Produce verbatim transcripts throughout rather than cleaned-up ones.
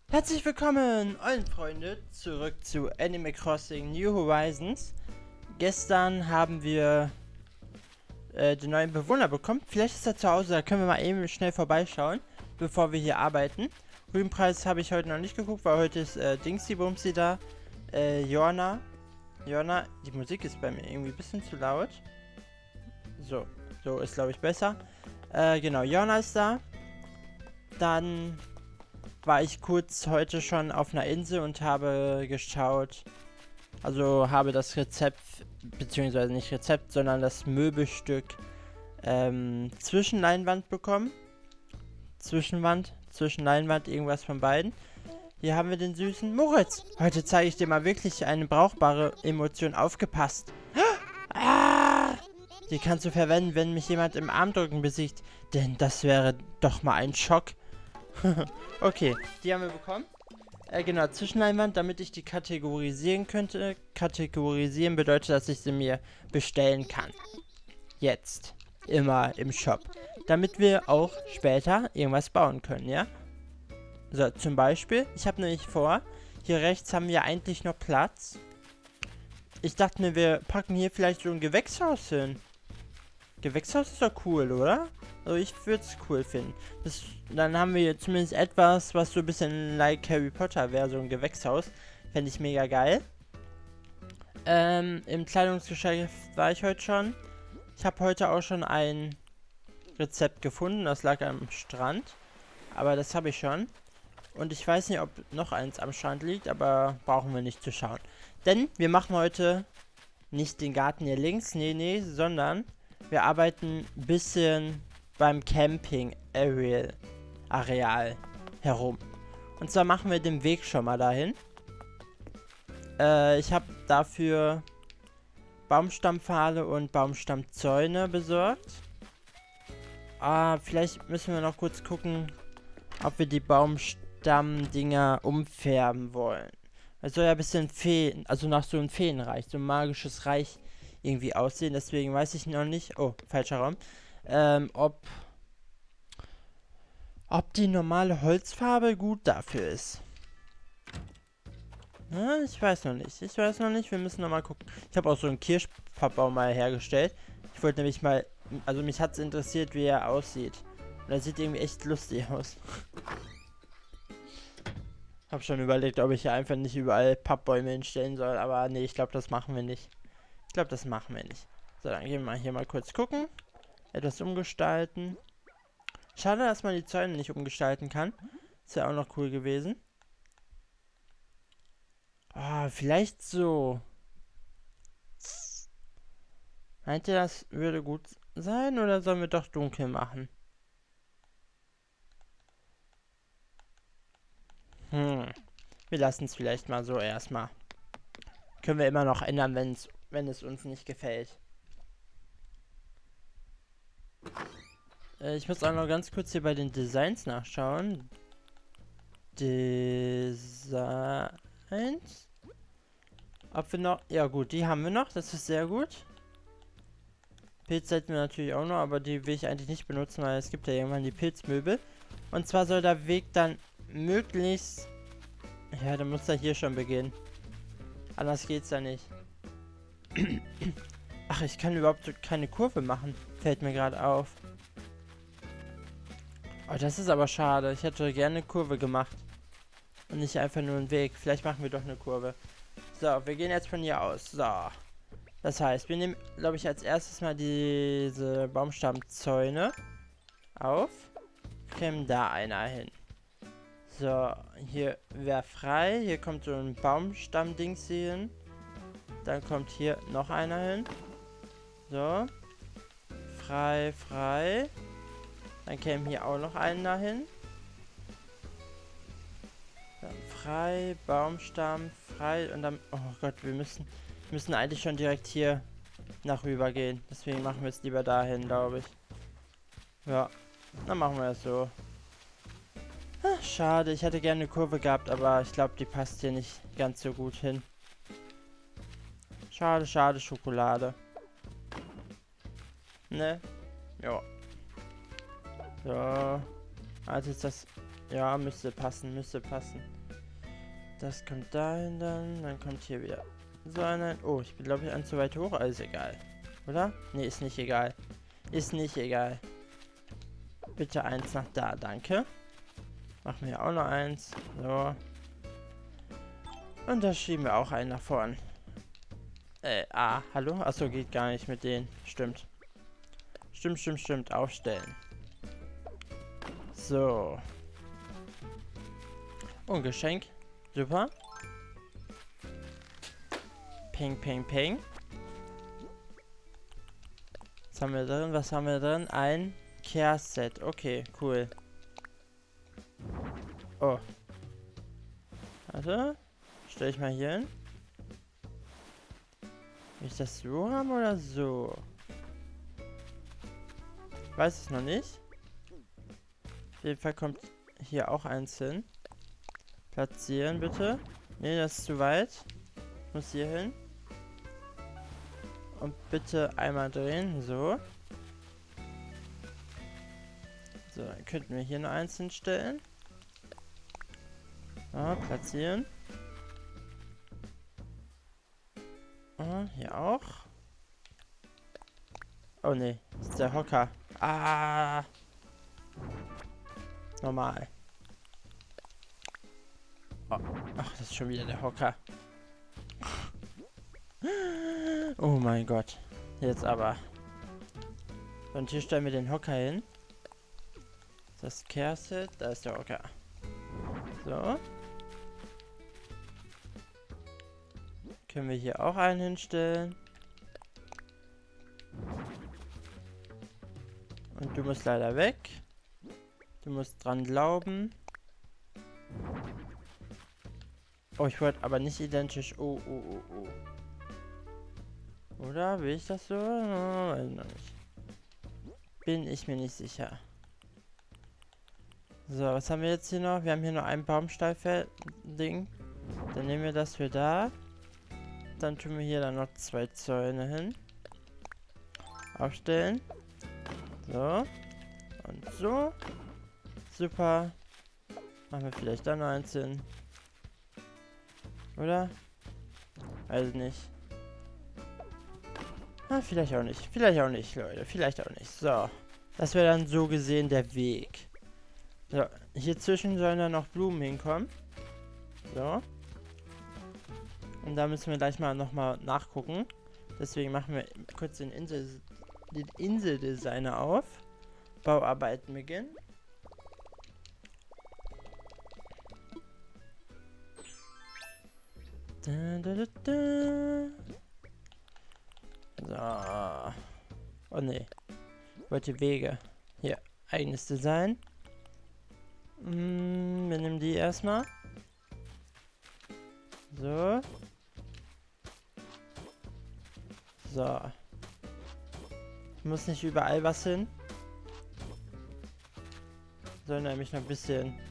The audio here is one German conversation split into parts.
Herzlich willkommen, allen Freunde, zurück zu Animal Crossing New Horizons. Gestern haben wir äh, den neuen Bewohner bekommen. Vielleicht ist er zu Hause, da können wir mal eben schnell vorbeischauen, bevor wir hier arbeiten. Rübenpreis habe ich heute noch nicht geguckt, weil heute ist äh, Dingsy Bumsy da. Äh, Jorna. Jorna, die Musik ist bei mir irgendwie ein bisschen zu laut. So, so ist glaube ich besser. Äh, genau, Jorna ist da. Dann war ich kurz heute schon auf einer Insel und habe geschaut, also habe das Rezept, beziehungsweise nicht Rezept, sondern das Möbelstück ähm, Zwischenleinwand bekommen. Zwischenwand, Zwischenleinwand, irgendwas von beiden. Hier haben wir den süßen Moritz. Heute zeige ich dir mal wirklich eine brauchbare Emotion. Aufgepasst. Ah! Die kannst du verwenden, wenn mich jemand im Armdrücken besiegt. Denn das wäre doch mal ein Schock. Okay, die haben wir bekommen. Äh, genau, Zwischenleinwand, damit ich die kategorisieren könnte. Kategorisieren bedeutet, dass ich sie mir bestellen kann. Jetzt. Immer im Shop. Damit wir auch später irgendwas bauen können, ja? So, zum Beispiel, ich habe nämlich vor, hier rechts haben wir eigentlich noch Platz. Ich dachte mir, wir packen hier vielleicht so ein Gewächshaus hin. Gewächshaus ist doch cool, oder? Also ich würde es cool finden. Das, dann haben wir hier zumindest etwas, was so ein bisschen like Harry Potter wäre, so ein Gewächshaus. Fände ich mega geil. Ähm, im Kleidungsgeschäft war ich heute schon. Ich habe heute auch schon ein Rezept gefunden, das lag am Strand. Aber das habe ich schon. Und ich weiß nicht, ob noch eins am Strand liegt, aber brauchen wir nicht zu schauen. Denn wir machen heute nicht den Garten hier links, nee, nee, sondern wir arbeiten ein bisschen beim Camping-Areal Areal herum. Und zwar machen wir den Weg schon mal dahin. Äh, ich habe dafür Baumstammpfahle und Baumstammzäune besorgt. Ah, vielleicht müssen wir noch kurz gucken, ob wir die Baumstammdinger umfärben wollen. Es soll ja ein bisschen Feen, also nach so einem Feenreich, so ein magisches Reich irgendwie aussehen. Deswegen weiß ich noch nicht, oh, falscher Raum, ähm, ob, ob die normale Holzfarbe gut dafür ist. Ja, ich weiß noch nicht. Ich weiß noch nicht. Wir müssen noch mal gucken. Ich habe auch so einen Kirschpappbaum mal hergestellt. Ich wollte nämlich mal, also mich hat es interessiert, wie er aussieht. Und er sieht irgendwie echt lustig aus. Hab schon überlegt, ob ich hier einfach nicht überall Pappbäume hinstellen soll, aber nee, ich glaube, das machen wir nicht. Ich glaube, das machen wir nicht. So, dann gehen wir mal hier mal kurz gucken. Etwas umgestalten. Schade, dass man die Zäune nicht umgestalten kann. Ist ja auch noch cool gewesen. Ah, vielleicht so. Meint ihr, das würde gut sein oder sollen wir doch dunkel machen? Hm. Wir lassen es vielleicht mal so erstmal. Können wir immer noch ändern, wenn's, wenn es uns nicht gefällt. Äh, ich muss auch noch ganz kurz hier bei den Designs nachschauen. Designs? Ob wir noch... Ja gut, die haben wir noch. Das ist sehr gut. Pilz hätten wir natürlich auch noch, aber die will ich eigentlich nicht benutzen, weil es gibt ja irgendwann die Pilzmöbel. Und zwar soll der Weg dann möglichst... Ja, dann muss er hier schon beginnen. Anders geht's ja nicht. Ach, ich kann überhaupt keine Kurve machen. Fällt mir gerade auf. Oh, das ist aber schade. Ich hätte gerne eine Kurve gemacht. Und nicht einfach nur einen Weg. Vielleicht machen wir doch eine Kurve. So, wir gehen jetzt von hier aus. So. Das heißt, wir nehmen, glaube ich, als erstes mal diese Baumstammzäune auf. Kämen da einer hin. So, hier wäre frei. Hier kommt so ein Baumstammdings hin. Dann kommt hier noch einer hin. So. Frei, frei. Dann käme hier auch noch einer hin. Dann frei, Baumstamm, frei. Und dann, oh Gott, wir müssen, müssen eigentlich schon direkt hier nach rüber gehen. Deswegen machen wir es lieber dahin, glaube ich. Ja, dann machen wir es so. Ach, schade, ich hätte gerne eine Kurve gehabt, aber ich glaube, die passt hier nicht ganz so gut hin. Schade, schade, Schokolade. Ne? Ja. So. Also ist das Ja, müsste passen, müsste passen. Das kommt dahin dann. Dann kommt hier wieder so einer. Oh, ich bin glaube ich ein zu weit hoch. Alles egal. Oder? Ne, ist nicht egal. Ist nicht egal. Bitte eins nach da, danke. Machen wir auch noch eins. So. Und da schieben wir auch einen nach vorn. Äh, ah, hallo? Achso, geht gar nicht mit denen. Stimmt. Stimmt, stimmt, stimmt. Aufstellen. So. Und Geschenk. Super. Ping, ping, ping. Was haben wir drin? Was haben wir drin? Ein Care-Set. Okay, cool. Oh. Warte. Stell ich mal hier hin. Will ich das so haben oder so? Ich weiß es noch nicht. Auf jeden Fall kommt hier auch eins hin. Platzieren bitte. Ne, das ist zu weit. Ich muss hier hin. Und bitte einmal drehen. So. So, dann könnten wir hier noch eins hinstellen. Ah, platzieren. Ah, hier auch. Oh ne, das ist der Hocker. Ah. Normal. Oh. Ach, das ist schon wieder der Hocker. Oh mein Gott. Jetzt aber. Und hier stellen wir den Hocker hin. Das Care-Set, da ist der Hocker. So. Können wir hier auch einen hinstellen. Und du musst leider weg. Du musst dran glauben. Oh, ich wollte aber nicht identisch. Oh, oh, oh, oh. Oder? Will ich das so? Oh, weiß noch nicht. Bin ich mir nicht sicher. So, was haben wir jetzt hier noch? Wir haben hier noch ein Baumstahlfeld-Ding. Dann nehmen wir das für da. Dann tun wir hier dann noch zwei Zäune hin. Aufstellen. So. Und so. Super. Machen wir vielleicht da noch eins hin. Oder? Weiß nicht. Ah, vielleicht auch nicht. Vielleicht auch nicht, Leute. Vielleicht auch nicht. So. Das wäre dann so gesehen der Weg. So. Hier zwischen sollen dann noch Blumen hinkommen. So. Und da müssen wir gleich mal nochmal nachgucken. Deswegen machen wir kurz den, Insel, den Inseldesigner auf. Bauarbeiten beginnen. Da, da, da, da. So. Oh ne. Wollte Wege. Hier. Eigenes Design. Mm, wir nehmen die erstmal. So. So. Ich muss nicht überall was hin. Soll nämlich noch ein bisschen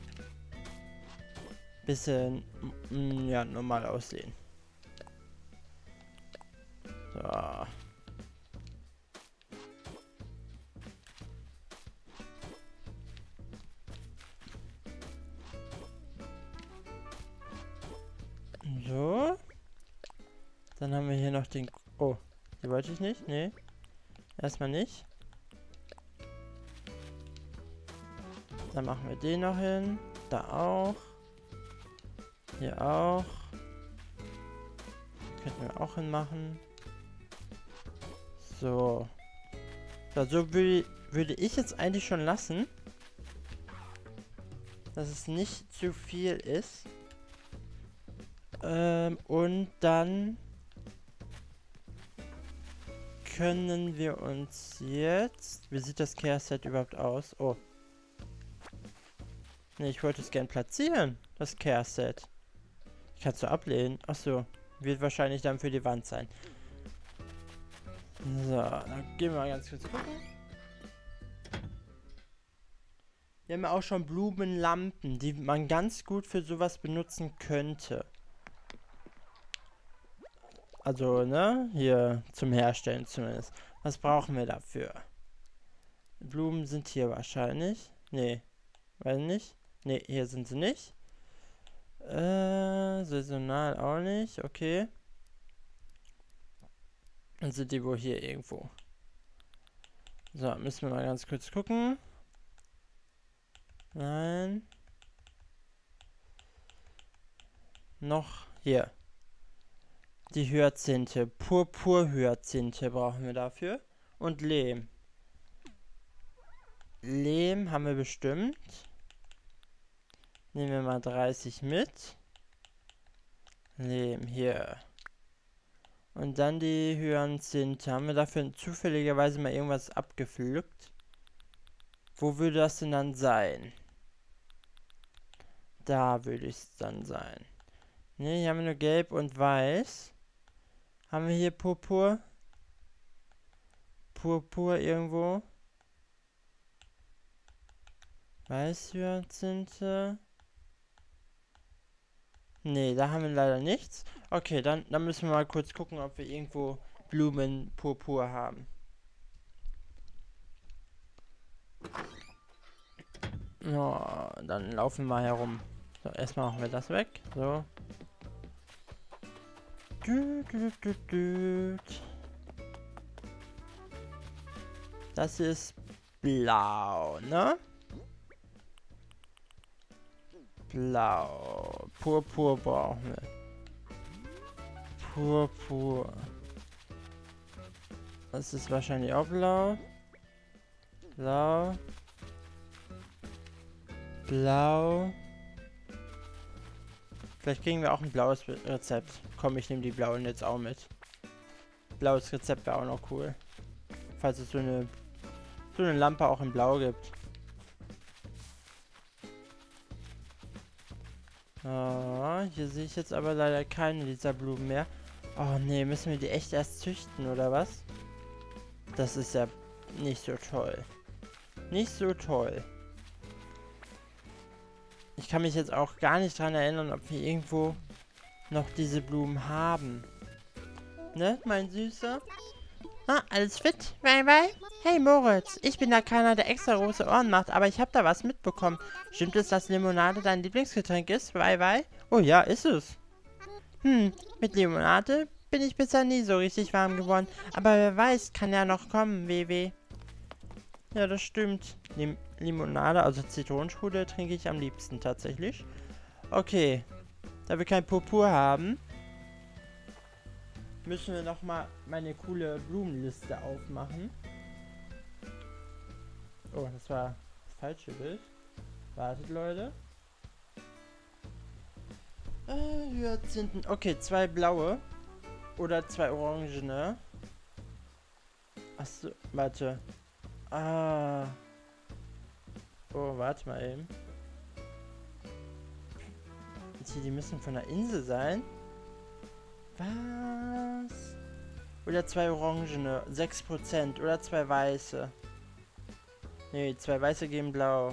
bisschen mm, ja, normal aussehen. So. So. Dann haben wir hier noch den... Oh, die wollte ich nicht. Nee. Erstmal nicht. Dann machen wir den noch hin. Da auch. Hier auch. Könnten wir auch hinmachen. So. So, so würde, würde ich jetzt eigentlich schon lassen. Dass es nicht zu viel ist. Ähm, und dann können wir uns jetzt... Wie sieht das Care-Set überhaupt aus? Oh. Ne, ich wollte es gern platzieren. Das Care-Set. Ich kann es so ablehnen. Achso. Wird wahrscheinlich dann für die Wand sein. So, dann gehen wir mal ganz kurz gucken. Wir haben ja auch schon Blumenlampen, die man ganz gut für sowas benutzen könnte. Also, ne? Hier zum Herstellen zumindest. Was brauchen wir dafür? Blumen sind hier wahrscheinlich. Nee. Weiß nicht. Ne, hier sind sie nicht. Äh, saisonal auch nicht. Okay. Dann sind die wohl hier irgendwo. So, müssen wir mal ganz kurz gucken. Nein. Noch hier. Die Hyazinthe. Purpurhyazinthe brauchen wir dafür. Und Lehm. Lehm haben wir bestimmt. Nehmen wir mal dreißig mit. Lehm hier. Und dann die Hyazinthe. Haben wir dafür zufälligerweise mal irgendwas abgepflückt? Wo würde das denn dann sein? Da würde es dann sein. Ne, hier haben wir nur Gelb und Weiß. Haben wir hier Purpur? Purpur irgendwo? Weißhyazinthe? Ne, da haben wir leider nichts. Okay, dann, dann müssen wir mal kurz gucken, ob wir irgendwo Blumen Purpur haben. Oh, dann laufen wir mal herum. So, erstmal machen wir das weg. So. Das ist blau, ne? Blau. Purpur brauchen wir. Purpur. Das ist wahrscheinlich auch blau. Blau. Blau. Vielleicht kriegen wir auch ein blaues Rezept. Komm, ich nehme die blauen jetzt auch mit. Blaues Rezept wäre auch noch cool. Falls es so eine, so eine Lampe auch in Blau gibt. Oh, hier sehe ich jetzt aber leider keine dieser Blumen mehr. Oh ne, müssen wir die echt erst züchten oder was? Das ist ja nicht so toll. Nicht so toll. Ich kann mich jetzt auch gar nicht dran erinnern, ob wir irgendwo noch diese Blumen haben. Ne, mein Süßer? Ah, alles fit? Bye, bye. Hey Moritz, ich bin da keiner, der extra große Ohren macht, aber ich habe da was mitbekommen. Stimmt es, dass Limonade dein Lieblingsgetränk ist? Bye, bye. Oh ja, ist es. Hm, mit Limonade bin ich bisher nie so richtig warm geworden. Aber wer weiß, kann ja noch kommen, W W. Ja, das stimmt. Lim Limonade, also Zitronenstrudel, trinke ich am liebsten tatsächlich. Okay. Da wir kein Purpur haben, müssen wir nochmal meine coole Blumenliste aufmachen. Oh, das war das falsche Bild. Wartet, Leute. Äh, Hyazinthen. Okay, zwei blaue. Oder zwei orangene. Achso, warte. Ah. Oh, warte mal eben. Die, die müssen von der Insel sein. Was? Oder zwei orangene. sechs Prozent. Oder zwei weiße. Nee, zwei weiße geben blau.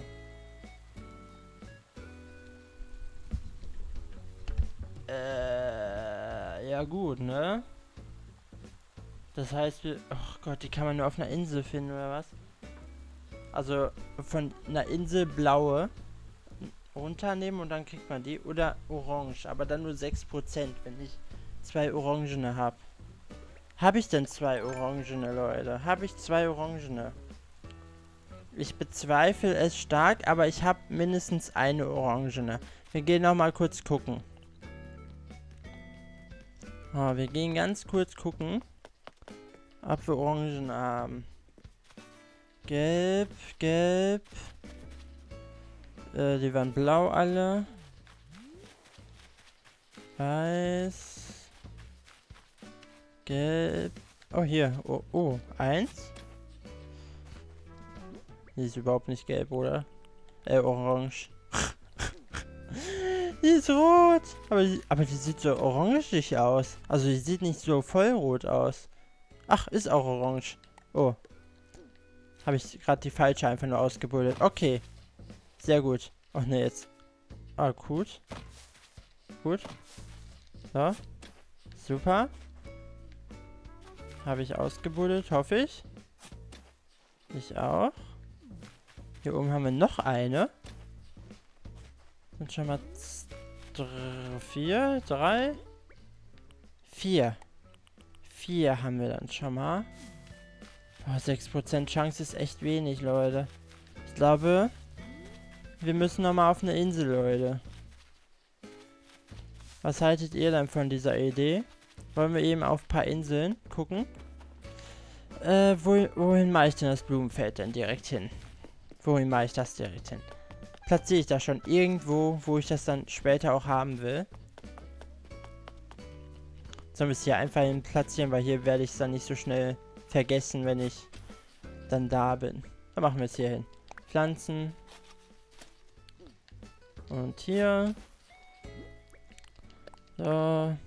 Äh, ja gut, ne? Das heißt, wir... Oh Gott, die kann man nur auf einer Insel finden, oder was? Also, von einer Insel blaue runternehmen und dann kriegt man die. Oder orange, aber dann nur sechs Prozent, wenn ich zwei orangene habe. Habe ich denn zwei orangene, Leute? Habe ich zwei orangene? Ich bezweifle es stark, aber ich habe mindestens eine orangene. Wir gehen noch mal kurz gucken. Oh, wir gehen ganz kurz gucken, ob wir Orangen haben. Gelb, gelb. Äh, die waren blau alle. Weiß. Gelb. Oh, hier. Oh, oh. Eins. Die ist überhaupt nicht gelb, oder? Äh, orange. Die ist rot. Aber die, aber die sieht so orangig aus. Also die sieht nicht so vollrot aus. Ach, ist auch orange. Oh. Habe ich gerade die falsche einfach nur ausgebildet. Okay. Sehr gut. Ach ne, jetzt. Ah, gut. Gut. So. Super. Habe ich ausgebuddelt, hoffe ich. Ich auch. Hier oben haben wir noch eine. Sind schon mal vier, drei, vier. Vier haben wir dann schon mal. Oh, sechs Prozent Chance ist echt wenig, Leute. Ich glaube, wir müssen nochmal auf eine Insel, Leute. Was haltet ihr denn von dieser Idee? Wollen wir eben auf ein paar Inseln gucken? Äh, wo, wohin mache ich denn das Blumenfeld denn direkt hin? Wohin mache ich das direkt hin? Platziere ich das schon irgendwo, wo ich das dann später auch haben will? Sollen wir es hier einfach hin platzieren, weil hier werde ich es dann nicht so schnell vergessen, wenn ich dann da bin. Dann machen wir es hier hin. Pflanzen. Und hier. So.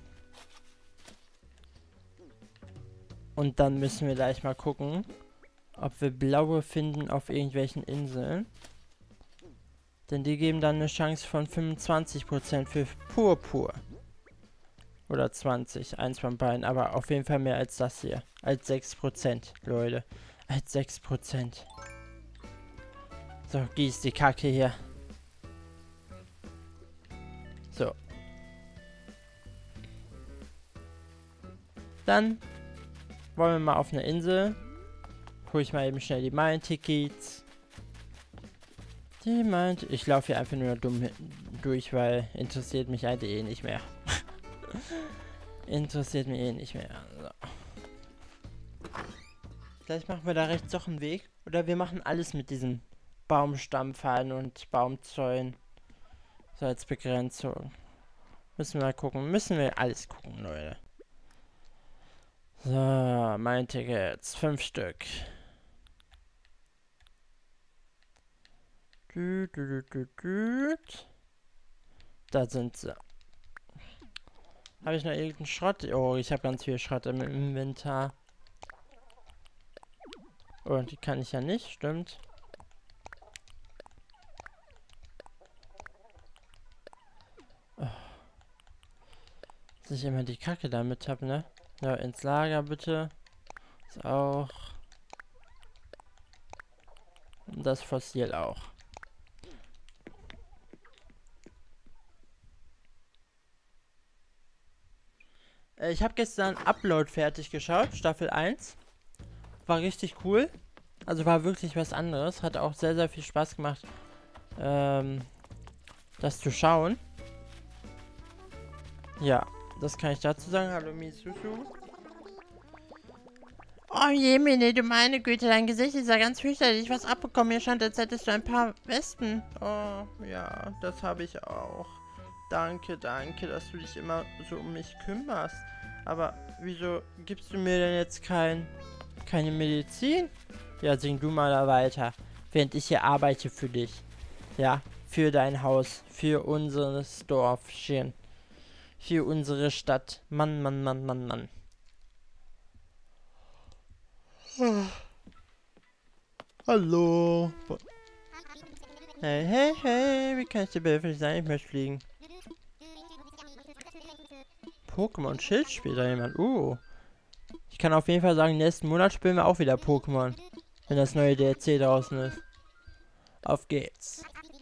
Und dann müssen wir gleich mal gucken, ob wir blaue finden auf irgendwelchen Inseln. Denn die geben dann eine Chance von fünfundzwanzig Prozent für Purpur. Oder zwanzig, eins von beiden, aber auf jeden Fall mehr als das hier. Als sechs Prozent, Leute. Als sechs Prozent. So, gieß die Kacke hier. So. Dann wollen wir mal auf eine Insel. Hol ich mal eben schnell die Meilen-Tickets. Die meint, ich laufe hier einfach nur dumm durch, weil interessiert mich eigentlich eh nicht mehr. Interessiert mich eh nicht mehr. So. Vielleicht machen wir da rechts doch einen Weg. Oder wir machen alles mit diesen Baumstammfallen und Baumzäunen. So als Begrenzung. Müssen wir mal gucken. Müssen wir alles gucken, Leute. So, mein Tickets. Fünf Stück. Du, du, du, du, du. Da sind sie. Habe ich noch irgendeinen Schrott? Oh, ich habe ganz viel Schrott im Inventar. Oh, die kann ich ja nicht, stimmt. Oh. Dass ich immer die Kacke damit habe, ne? Ja, ins Lager bitte. Ist auch. Und das Fossil auch. Äh, ich habe gestern Upload fertig geschaut, Staffel eins. War richtig cool. Also war wirklich was anderes. Hat auch sehr, sehr viel Spaß gemacht, ähm, das zu schauen. Ja, das kann ich dazu sagen. Hallo Misusu. Oh Jemine, du meine Güte, dein Gesicht ist ja ganz fürchterlich. Was abbekommen? Mir scheint, als hättest du ein paar Wespen. Oh, ja, das habe ich auch. Danke, danke, dass du dich immer so um mich kümmerst. Aber wieso gibst du mir denn jetzt kein, keine Medizin? Ja, sing du mal da weiter, während ich hier arbeite für dich. Ja, für dein Haus, für unser Dorfchen, für unsere Stadt. Mann, Mann, Mann, Mann, Mann. Hallo. Hey, hey, hey, wie kann ich dir behilflich sein? Ich möchte fliegen. Pokémon Schild spielt da jemand. Uh. Ich kann auf jeden Fall sagen, nächsten Monat spielen wir auch wieder Pokémon. Wenn das neue D L C draußen ist. Auf geht's.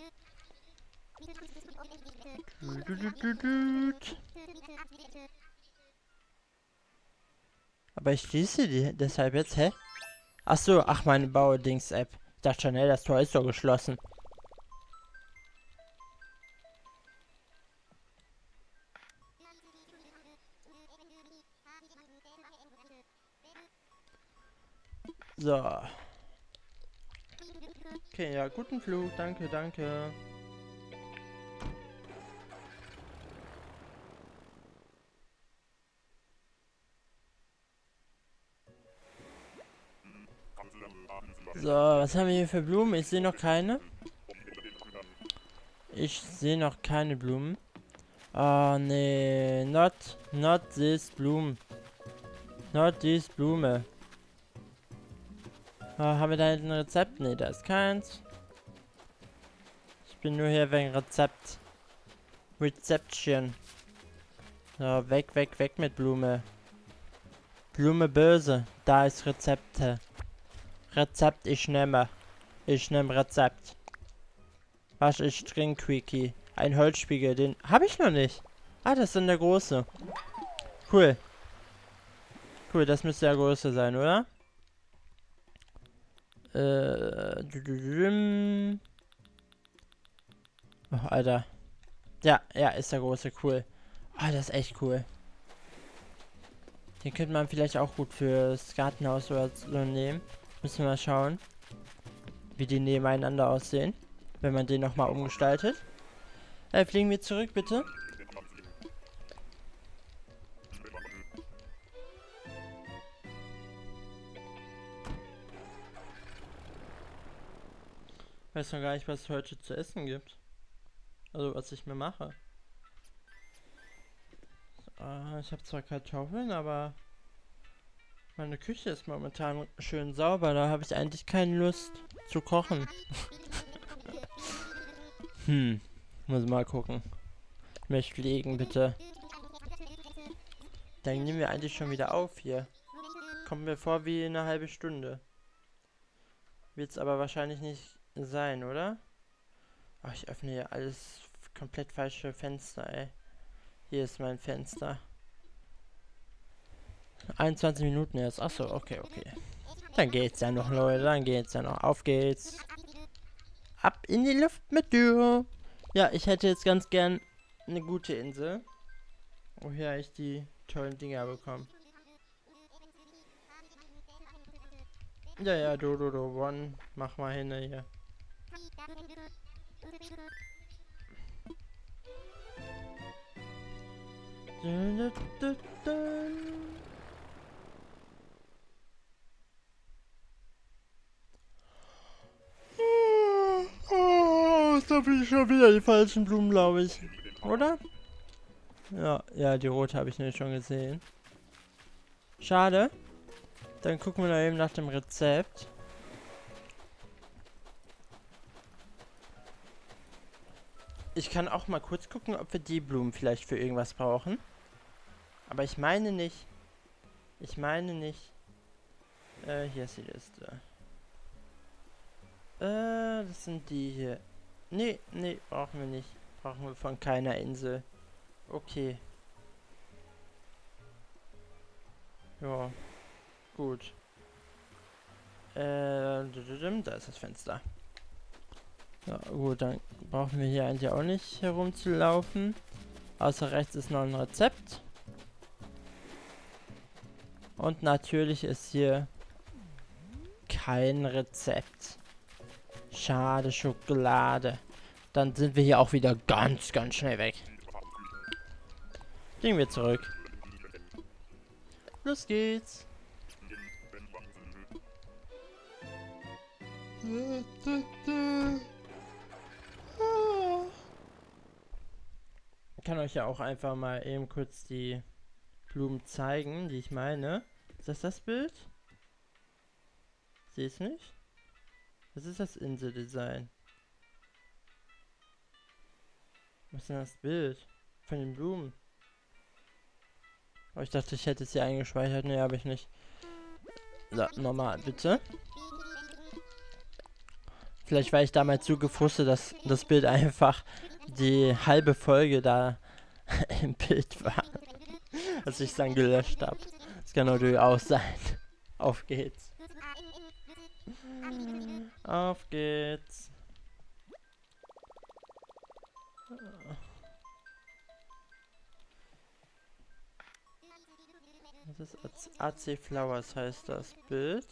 Aber ich schließe die deshalb jetzt, hä? Ach so, ach meine Bauerdings-App. Ich dachte schon, hey, das Tor ist doch geschlossen. So. Okay, ja, guten Flug. Danke, danke. So, was haben wir hier für Blumen? Ich sehe noch keine. Ich sehe noch keine Blumen. Oh, nee. Not, not this Blumen. Not this Blume. Oh, haben wir da ein Rezept? Ne, da ist keins. Ich bin nur hier wegen Rezept. Rezeptchen. So, weg, weg, weg mit Blume. Blume böse. Da ist Rezepte. Rezept, ich nehme. Ich nehme Rezept. Was ich trinke, Quickie. Ein Holzspiegel, den habe ich noch nicht. Ah, das ist dann der große. Cool. Cool, das müsste der größte sein, oder? Äh. Oh, Alter. Ja, ja, ist der große, cool. Ah, das ist echt cool. Den könnte man vielleicht auch gut fürs Gartenhaus oder so nehmen. Müssen wir mal schauen, wie die nebeneinander aussehen, wenn man den nochmal umgestaltet. Äh, fliegen wir zurück, bitte. Ich weiß noch gar nicht, was es heute zu essen gibt. Also, was ich mir mache. Äh, ich habe zwar Kartoffeln, aber meine Küche ist momentan schön sauber. Da habe ich eigentlich keine Lust zu kochen. hm, muss mal gucken. Ich möchte fliegen, bitte. Dann nehmen wir eigentlich schon wieder auf hier. Kommt mir vor wie eine halbe Stunde. Wird es aber wahrscheinlich nicht sein, oder? Ach, ich öffne hier alles komplett falsche Fenster, ey. Hier ist mein Fenster. einundzwanzig Minuten jetzt. Achso, okay, okay. Dann geht's ja noch, Leute. Dann geht's ja noch. Auf geht's. Ab in die Luft mit dir. Ja, ich hätte jetzt ganz gern eine gute Insel. Woher ich die tollen Dinger bekomme. Ja, ja, do, do, do, one. Mach mal hin hier. Dun, dun, dun, dun. Oh, da bin ich schon wieder die falschen Blumen, glaube ich. Oder? Ja, ja, die rote habe ich nämlich schon gesehen. Schade. Dann gucken wir noch eben nach dem Rezept. Ich kann auch mal kurz gucken, ob wir die Blumen vielleicht für irgendwas brauchen. Aber ich meine nicht. Ich meine nicht. Äh, hier ist die Liste. Äh, das sind die hier. Nee, nee, brauchen wir nicht. Brauchen wir von keiner Insel. Okay. Ja. Gut. Äh, da ist das Fenster. Ja, gut, dann brauchen wir hier eigentlich auch nicht herumzulaufen. Außer rechts ist noch ein Rezept. Und natürlich ist hier kein Rezept. Schade, Schokolade. Dann sind wir hier auch wieder ganz, ganz schnell weg. Gehen wir zurück. Los geht's. Ich kann euch ja auch einfach mal eben kurz die Blumen zeigen, die ich meine. Ist das das Bild? Sehe es nicht? Was ist das Inseldesign? Was ist denn das Bild von den Blumen? Oh, ich dachte, ich hätte es hier eingespeichert. Ne, habe ich nicht. So, nochmal, bitte. Vielleicht war ich damals so gefrustet, dass das Bild einfach die halbe Folge da im Bild war. Als ich es dann gelöscht habe. Das kann natürlich auch sein. Auf geht's. Auf geht's. Das ist A C Flowers heißt das Bild.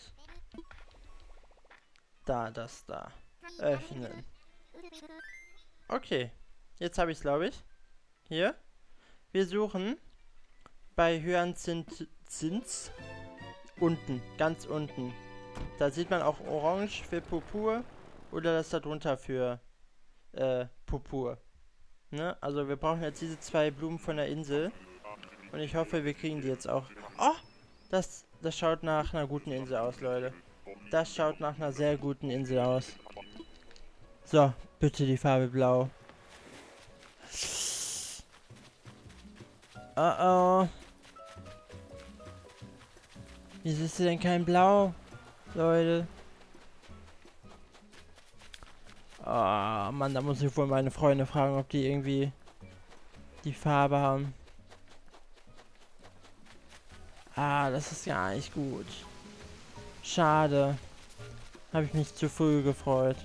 Da, das da. Öffnen. Okay. Jetzt habe ich es, glaube ich. Hier. Wir suchen bei Hyazinth unten, ganz unten. Da sieht man auch Orange für Purpur oder das da drunter für äh, Purpur. Ne? Also wir brauchen jetzt diese zwei Blumen von der Insel. Und ich hoffe, wir kriegen die jetzt auch. Oh! Das, das schaut nach einer guten Insel aus, Leute. Das schaut nach einer sehr guten Insel aus. So, bitte die Farbe blau. Oh oh. Wieso ist denn kein Blau, Leute? Oh, Oh Mann, da muss ich wohl meine Freunde fragen, ob die irgendwie die Farbe haben. Ah, das ist gar nicht gut. Schade. Habe ich mich zu früh gefreut.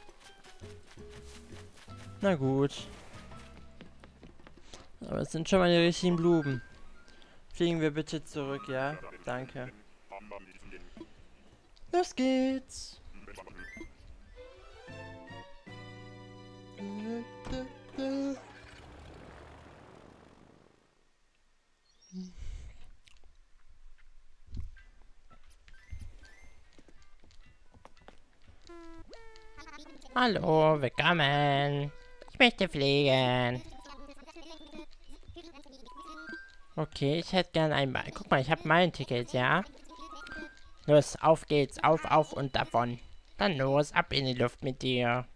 Na gut. Aber es sind schon mal die richtigen Blumen. Fliegen wir bitte zurück, ja? Danke. Los geht's. Hallo, willkommen. Ich möchte fliegen. Okay, ich hätte gern ein Ball. Guck mal, ich habe mein Ticket, ja? Los, auf geht's. Auf, auf und davon. Dann los, ab in die Luft mit dir.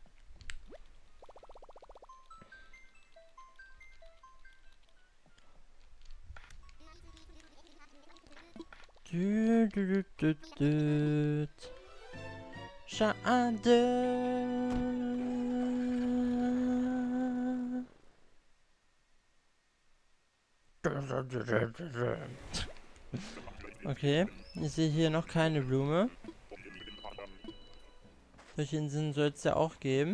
Du, du, du, du, du. Schade. Okay, ich sehe hier noch keine Blume. Solche Inseln soll es ja auch geben.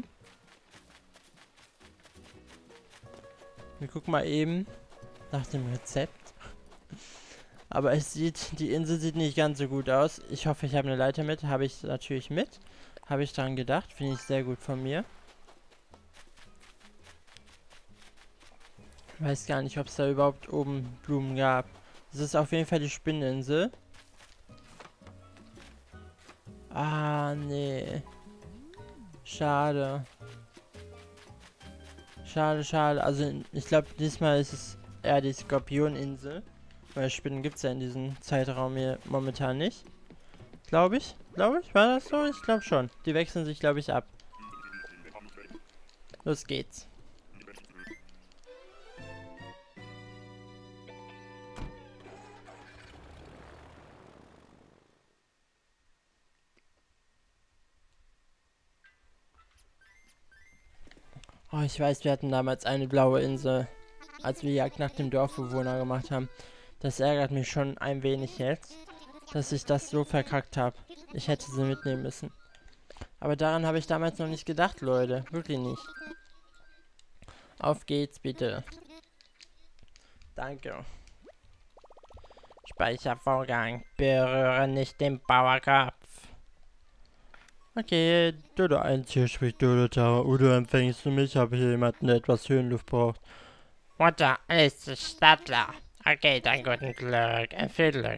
Wir gucken mal eben nach dem Rezept. Aber es sieht, die Insel sieht nicht ganz so gut aus. Ich hoffe, ich habe eine Leiter mit. Habe ich natürlich mit. Habe ich dran gedacht. Finde ich sehr gut von mir. Weiß gar nicht, ob es da überhaupt oben Blumen gab. Das ist auf jeden Fall die Spinneninsel. Ah, nee. Schade. Schade, schade. Also, ich glaube, diesmal ist es eher die Skorpioninsel. Weil Spinnen gibt es ja in diesem Zeitraum hier momentan nicht. Glaube ich. Glaube ich. War das so? Ich glaube schon. Die wechseln sich, glaube ich, ab. Los geht's. Oh, ich weiß, wir hatten damals eine blaue Insel, als wir Jagd nach dem Dorfbewohner gemacht haben. Das ärgert mich schon ein wenig jetzt, dass ich das so verkackt habe. Ich hätte sie mitnehmen müssen. Aber daran habe ich damals noch nicht gedacht, Leute. Wirklich nicht. Auf geht's, bitte. Danke. Speichervorgang. Berühre nicht den Bauerkopf. Okay, Dodo eins, hier spricht Dodo Tower. Udo, empfängst du mich? Habe hier jemanden, der etwas Höhenluft braucht. Mutter, ist Stadtler. Okay, dann guten Glück. Viel Glück.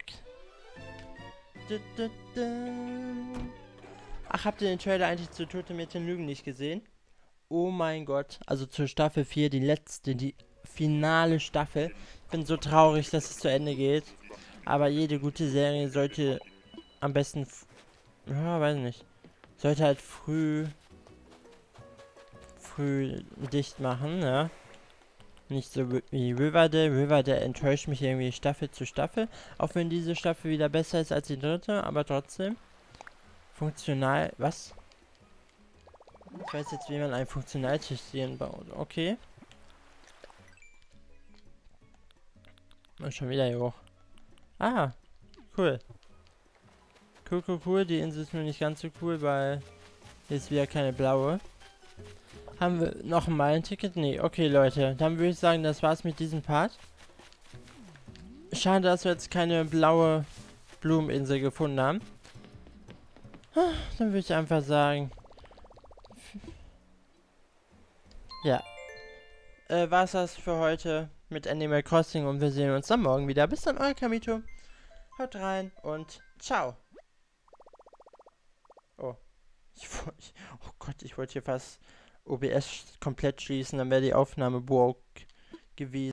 Ach, habt ihr den Trailer eigentlich zu Tote Mädchen Lügen nicht gesehen? Oh mein Gott. Also zur Staffel vier, die letzte, die finale Staffel. Ich bin so traurig, dass es zu Ende geht. Aber jede gute Serie sollte am besten... Ja, weiß nicht. Sollte halt früh... früh dicht machen, ja. Nicht so wie Riverdale. Riverdale enttäuscht mich irgendwie Staffel zu Staffel. Auch wenn diese Staffel wieder besser ist als die dritte, aber trotzdem. Funktional. Was? Ich weiß jetzt, wie man ein Funktionalsystem baut. Okay. Und schon wieder hier hoch. Ah, cool. Cool, cool, cool. Die Insel ist nur nicht ganz so cool, weil hier ist wieder keine blaue. Haben wir noch ein Meilenticket? Nee, okay, Leute. Dann würde ich sagen, das war's mit diesem Part. Schade, dass wir jetzt keine blaue Blumeninsel gefunden haben. Dann würde ich einfach sagen... Ja. Äh, war's das für heute mit Animal Crossing und wir sehen uns dann morgen wieder. Bis dann, euer Kamito. Haut rein und ciao. Oh. Ich, ich, oh Gott, ich wollte hier fast O B S komplett schließen, dann wäre die Aufnahme broke gewesen.